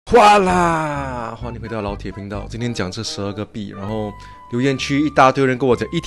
哗啦！欢迎回到老铁频道。今天讲这12个币，然后留言区一大堆人跟我讲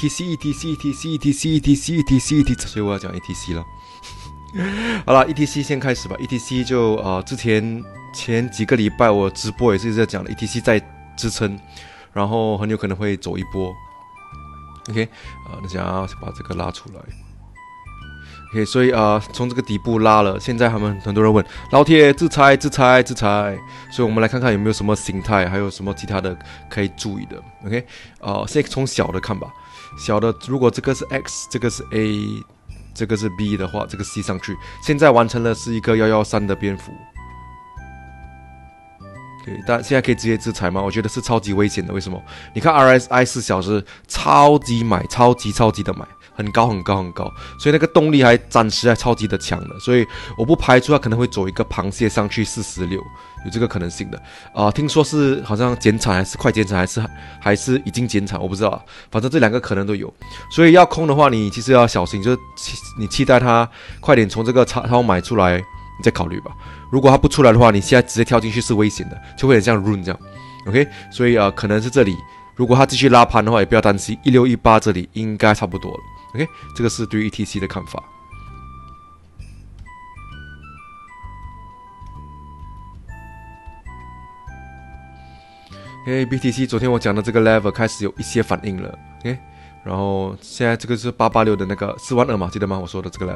ETC，所以我要讲 ETC 了。好了 ，ETC 先开始吧。ETC 就之前几个礼拜我直播也是一直在讲的 ，ETC 在支撑，然后很有可能会走一波。OK， 等下把这个拉出来。OK， 所以从这个底部拉了，现在很多人问老铁制裁，所以我们来看看有没有什么形态，还有什么其他的可以注意的。OK， 现在从小的看吧，小的如果这个是 X， 这个是 A， 这个是 B 的话，这个 C 上去，现在完成了是一个113的蝙蝠。但现在可以直接制裁吗？我觉得是超级危险的。为什么？你看 RSI 4小时超级买，超级的买，很高，所以那个动力暂时还超级的强的。所以我不排除它可能会走一个螃蟹上去46，有这个可能性的。听说是好像减产还是快减产，还是已经减产，我不知道。反正这两个可能都有。所以要空的话，你其实要小心，就是你期待它快点从这个超买出来，你再考虑吧。如果它不出来的话，你现在直接跳进去是危险的，就会很像 Rune 这样 ，OK？ 所以可能是这里，如果它继续拉盘的话，也不要担心，1618这里应该差不多了 ，OK？ 这个是对于 ETC 的看法。BTC 昨天我讲的这个 level 开始有一些反应了 ，OK？ 然后现在这个是886的那个42000嘛，记得吗？我说的这个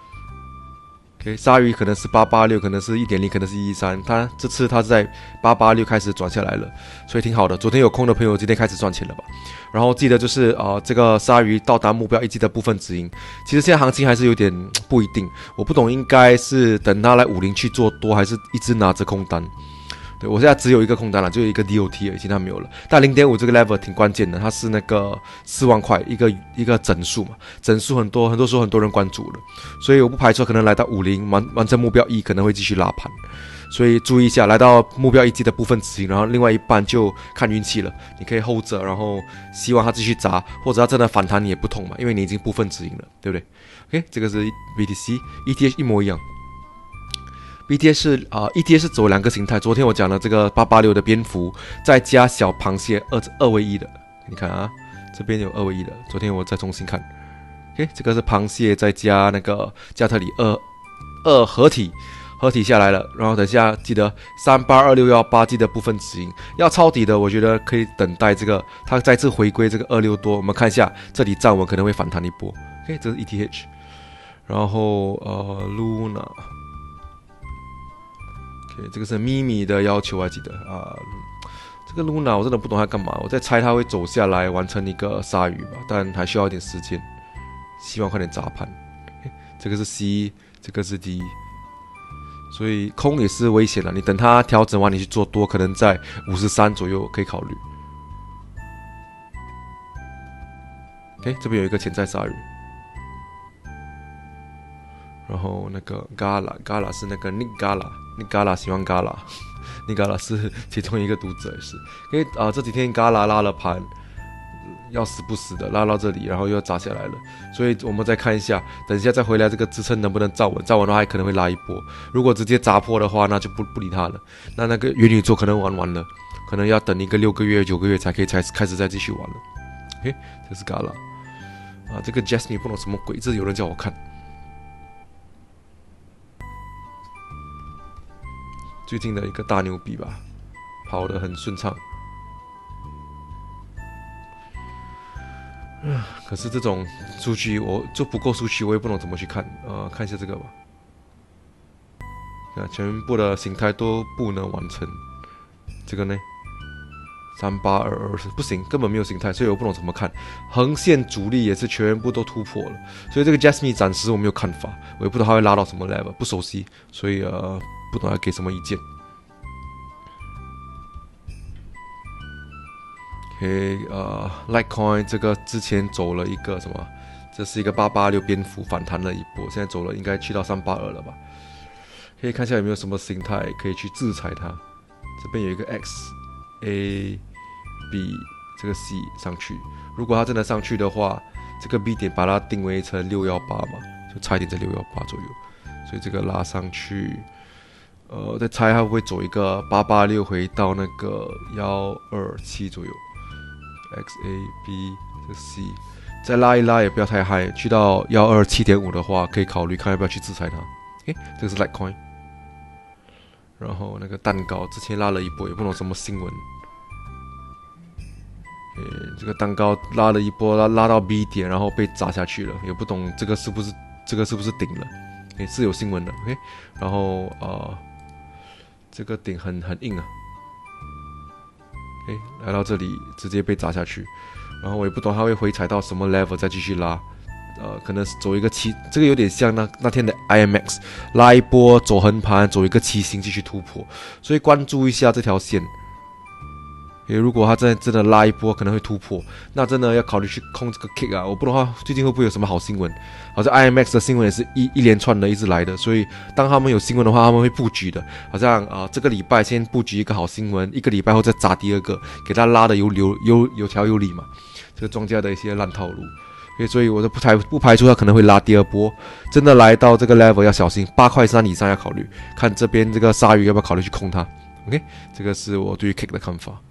level。OK， 鲨鱼可能是886，可能是1.0，可能是113。它这次它是在886开始转下来了，所以挺好的。昨天有空的朋友今天开始赚钱了吧？然后记得就是这个鲨鱼到达目标一击的部分止盈。其实现在行情还是有点不一定，我不懂应该是等它来50去做多，还是一直拿着空单。对，我现在只有一个空单了，就有一个 DOT 而已，其他没有了。但 0.5 这个 level 挺关键的，它是那个4万块一个整数嘛，整数很多时候很多人关注了，所以我不排除可能来到50完成目标1可能会继续拉盘，所以注意一下，来到目标1击的部分止盈，然后另外一半就看运气了，你可以 hold 着，然后希望它继续砸，或者它真的反弹你也不痛嘛，因为你已经部分止盈了，对不对 ？OK， 这个是 BTC，ETH 一模一样。ETH 是走两个形态，昨天我讲了这个886的蝙蝠，再加小螃蟹二为一的，你看啊，这边有2为1的，昨天我再重新看 ，OK， 这个是螃蟹再加那个加特里二合体下来了，然后等下记得382618记得部分止盈，要抄底的我觉得可以等待这个它再次回归这个26多，我们看一下这里站稳可能会反弹一波 ，OK， 这是 ETH， 然后Luna。OK， 这个是咪咪的要求，还记得啊？这个 Luna 我真的不懂它干嘛，我在猜它会走下来完成一个鲨鱼吧，但还需要一点时间，希望快点砸盘。这个是 C， 这个是 D， 所以空也是危险的。你等它调整完，你去做多，可能在53左右可以考虑。OK， 这边有一个潜在鲨鱼。然后那个 Gala 是那个 Nick Gala 喜欢 Gala，Nick Gala 是其中一个读者也是，因为这几天 Gala 拉了盘，要死不死的拉到这里，然后又要砸下来了，所以我们再看一下，等一下再回来这个支撑能不能站稳，站稳的话还可能会拉一波，如果直接砸破的话，那就不理它了，那个元宇宙可能玩完了，可能要等一个6个月9个月才可以开始再继续玩了。OK， 这是 Gala 这个 Jasmine 不懂什么鬼，这有人叫我看。最近的一个大牛逼吧，跑得很顺畅。可是这种数据我就不够数据，我也不懂怎么去看。看一下这个吧。全部的形态都不能完成。这个呢，3822不行，根本没有形态，所以我不懂怎么看。横线主力也是全部都突破了，所以这个 Jasmine 暂时我没有看法，我也不知道它会拉到什么 level， 不熟悉，所以不懂要给什么意见。Litecoin 这个之前走了一个什么？这是一个886蝙蝠反弹了一波，现在走了应该去到382了吧？可以看一下有没有什么形态可以去制裁它。这边有一个 X、A、B， 这个 C 上去。如果它真的上去的话，这个 B 点把它定位成618嘛，就差一点在618左右。所以这个拉上去再猜它会不会走一个886回到那个127左右 ，XAB 这 C， 再拉一拉也不要太嗨，去到127.5的话，可以考虑看要不要去制裁它。这个是 Litecoin， 然后那个蛋糕之前拉了一波，也不懂什么新闻。这个蛋糕拉了一波，拉到 B 点，然后被砸下去了，也不懂这个是不是顶了。是有新闻的。然后这个顶很硬啊。来到这里直接被砸下去，然后我也不懂它会回踩到什么 level 再继续拉。可能走一个这个有点像那天的 IMX， 拉一波走横盘，走一个7星继续突破，所以关注一下这条线。如果它真的拉一波，可能会突破，那真的要考虑去控这个 kick 啊！我不懂它最近会不会有什么好新闻？好像 IMX 的新闻也是一连串的一直来的，所以当他们有新闻的话，他们会布局的。好像这个礼拜先布局一个好新闻，一个礼拜后再砸第二个，给它拉的有条有理嘛。这个庄家的一些烂套路。所以我就不排除它可能会拉第二波，真的来到这个 level 要小心，8.3块以上要考虑，看这边这个鲨鱼要不要考虑去空它。OK， 这个是我对于 kick 的看法。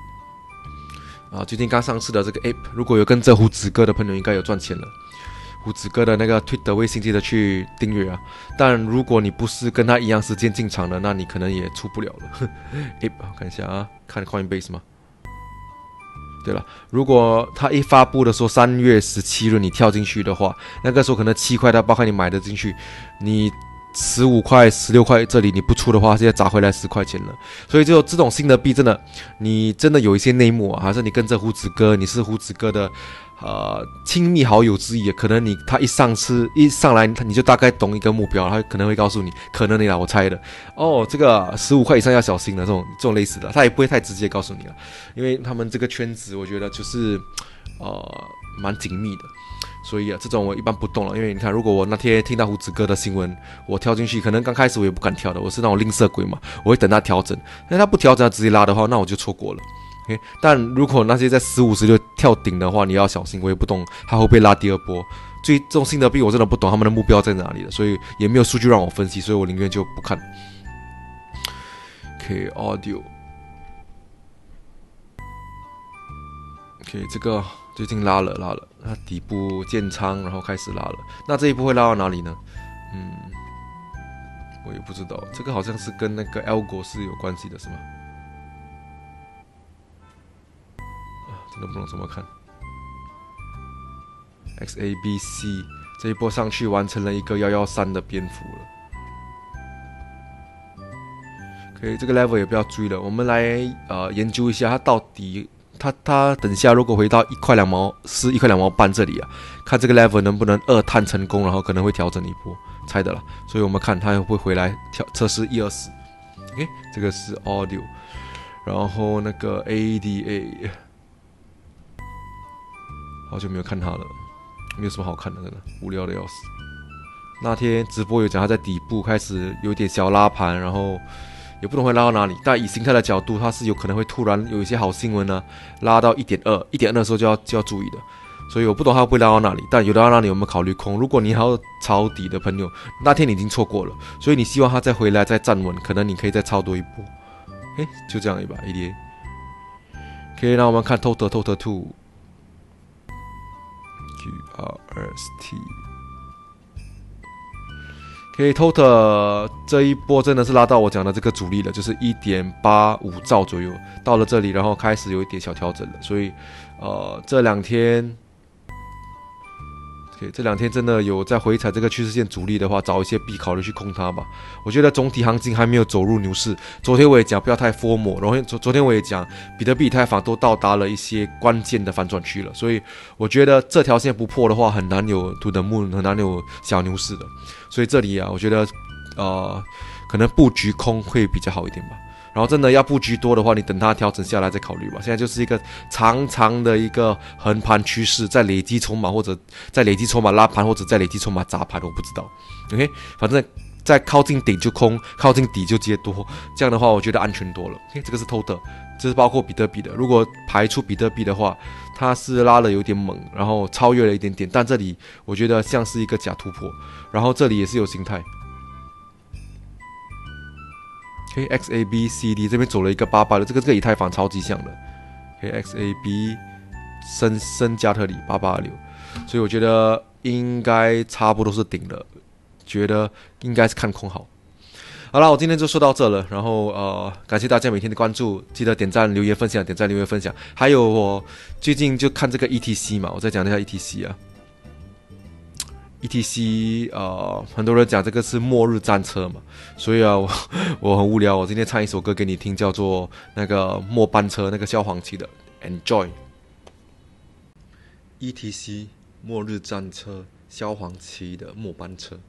最近刚上市的这个 Ape， 如果有跟着胡子哥的朋友，应该有赚钱了。胡子哥的那个 Twitter 微信记得去订阅啊。但如果你不是跟他一样时间进场的，那你可能也出不了了。Ape， 看一下啊，看 Coinbase 吗？对了，如果他一发布的时候3月17日你跳进去的话，那个时候可能7块到8块你买得进去，你15块、16块这里你不出的话，现在砸回来10块钱了。所以就这种新的币，真的你真的有一些内幕啊，还是你跟着胡子哥，你是胡子哥的亲密好友之一，可能他一上来你就大概懂一个目标，他可能会告诉你，可能你啦，我猜的这个15块以上要小心的这种类似的，他也不会太直接告诉你了，因为他们这个圈子我觉得就是蛮紧密的。所以这种我一般不动了，因为你看，如果我那天听到胡子哥的新闻，我跳进去，可能刚开始我也不敢跳的，我是那种吝啬鬼嘛，我会等他调整。那他不调整，他直接拉的话，那我就错过了。但如果那些在15、16跳顶的话，你要小心，我也不懂他会不会拉第二波。这种新的币我真的不懂他们的目标在哪里了，所以也没有数据让我分析，所以我宁愿就不看。Audio。这个最近拉了，它底部建仓，然后开始拉了。那这一步会拉到哪里呢？我也不知道。这个好像是跟那个 Algo 是有关系的，是吗？真的不懂怎么看。XABC 这一波上去完成了一个113的蝙蝠了。这个 level 也不要追了，我们来研究一下它到底。它等下如果回到1块2毛4、1块2毛半这里啊，看这个 level 能不能2探成功，然后可能会调整一波，猜的啦。所以我们看它会不会回来测试124。这个是 Audio， 然后那个 ADA， 好久没有看它了，没有什么好看的，真的无聊的要死。那天直播有讲它在底部开始有点小拉盘，然后。也不懂会拉到哪里，但以形态的角度，它是有可能会突然有一些好新闻呢，拉到 1.2 的时候就要注意的，所以我不懂它会不会拉到哪里，但有拉到哪里我们考虑空。如果你还要抄底的朋友，那天你已经错过了，所以你希望它再回来再站稳，可能你可以再抄多一波。就这样一把 ADA。那我们看 Total 2 QRST。Total 这一波真的是拉到我讲的这个阻力了，就是 1.85 兆左右，到了这里，然后开始有一点小调整了，所以这两天真的有在回踩这个趋势线阻力的话，找一些币考虑去空它吧。我觉得总体行情还没有走入牛市。昨天我也讲不要太 FOMO， 然后昨天我也讲比特币、以太坊都到达了一些关键的反转区了，所以我觉得这条线不破的话，很难有 to the moon， 很难有小牛市的。所以这里我觉得可能布局空会比较好一点吧。然后真的要布局多的话，你等它调整下来再考虑吧。现在就是一个长的一个横盘趋势，在累积筹码，或者在累积筹码拉盘，或者在累积筹码砸盘，我不知道。反正在靠近顶就空，靠近底就接多，这样的话我觉得安全多了。这个是 Total， 这是包括比特币的。如果排除比特币的话，它是拉了有点猛，然后超越了一点点，但这里我觉得像是一个假突破，然后这里也是有形态。 ，OK，XABCD 这边走了一个886，这个以太坊超级像的。OK，XAB 深加特里886，所以我觉得应该差不多是顶了，觉得应该是看空好。好了，我今天就说到这了。然后感谢大家每天的关注，记得点赞、留言、分享，点赞、留言、分享。还有我最近就看这个 ETC 嘛，我再讲一下 ETC 啊。ETC 很多人讲这个是末日战车嘛，所以我很无聊，我今天唱一首歌给你听，叫做那个末班车，那个萧煌奇的 Enjoy。ETC 末日战车，萧煌奇的末班车。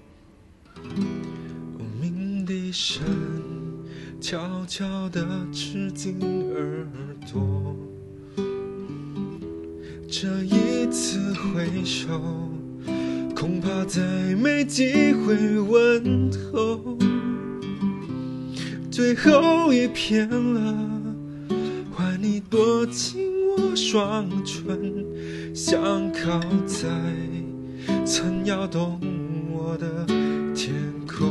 无名的神悄悄地吃进耳朵，这一次回首，恐怕再没机会问候。最后一片了，换你躲进我双唇，想靠在曾摇动我的天空。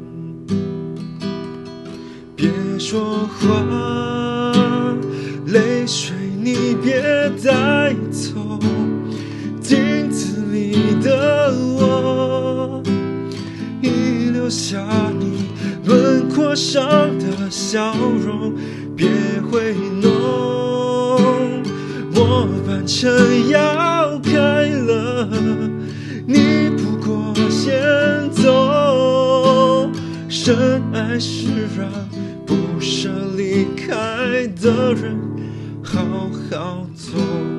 别说话，泪水你别带走，镜子里的我已留下你轮廓上的笑容。别回弄，末班车要开了，你不过先走。深爱是让不舍离开的人好好走。